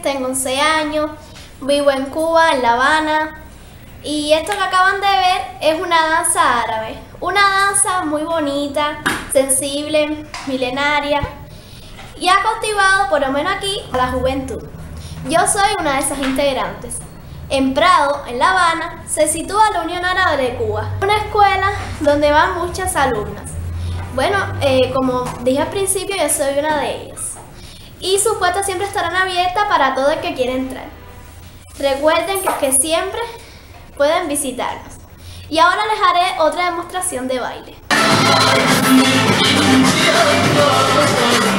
tengo 11 años, vivo en Cuba, en La Habana. Y esto que acaban de ver es una danza árabe. Una danza muy bonita, sensible, milenaria. Y ha cautivado, por lo menos aquí, a la juventud. Yo soy una de esas integrantes. En Prado, en La Habana, se sitúa la Unión Árabe de Cuba, una escuela donde van muchas alumnas. Bueno, como dije al principio, yo soy una de ellas. Y sus puertas siempre estarán abiertas para todo el que quiera entrar. Recuerden que siempre pueden visitarnos. Y ahora les haré otra demostración de baile.